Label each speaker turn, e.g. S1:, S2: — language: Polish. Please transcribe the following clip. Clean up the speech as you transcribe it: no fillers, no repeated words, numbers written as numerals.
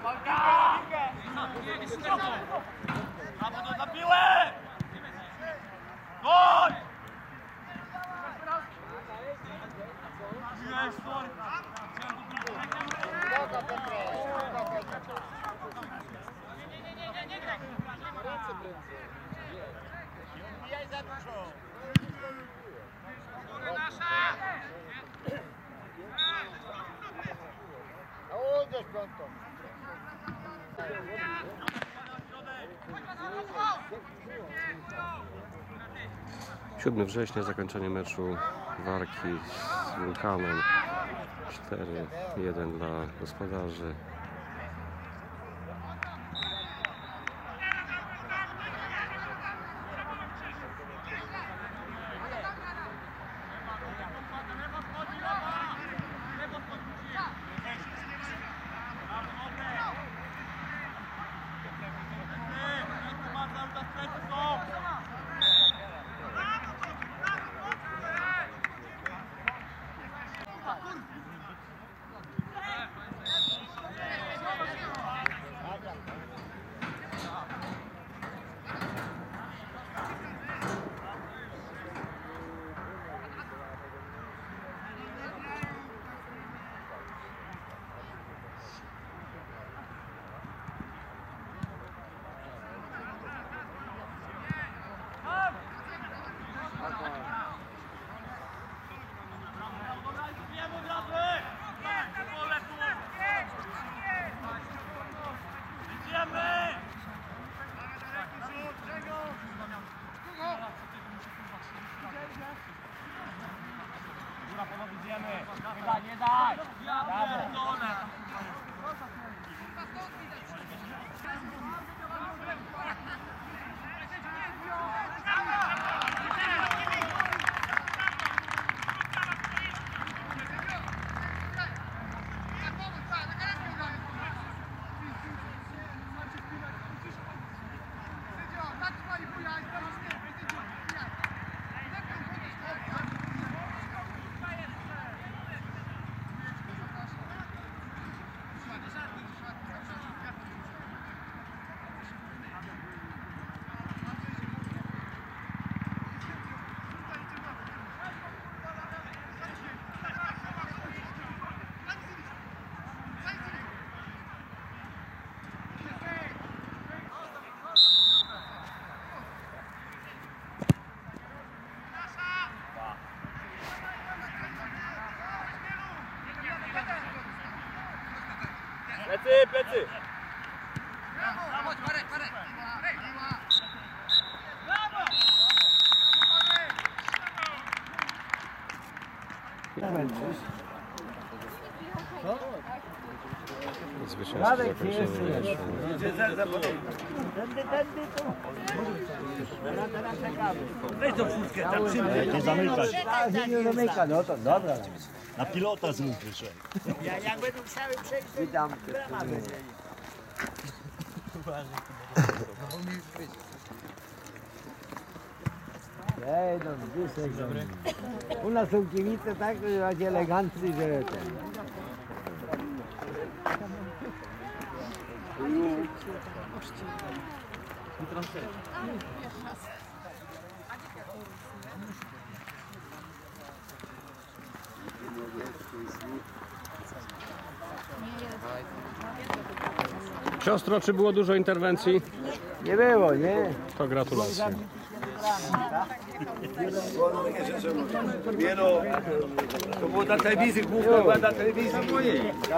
S1: Na piłę! Gol! Wbijaj za dużo!
S2: Uderz pronto.
S3: 7 września, zakończenie meczu Warki z Wulkanem. 4-1 dla gospodarzy.
S1: Nie daj! Plecy, plecy!
S3: Zwycięstwo zakończenie meczu.
S1: Weź tą furtkę tam szybko.
S4: Nie zamykać.
S2: Nie zamyka, no to dobra.
S4: Na pilota znów wyszedł.
S2: Jak będą chciały przejść, witam. Ej, no dzisiaj dobry. U nas są kibice tak, że macie eleganccy, że ten.
S3: Siostro, czy było dużo interwencji?
S2: Nie było, nie?
S3: To gratulacje.
S1: To było na telewizji, główka była na telewizji.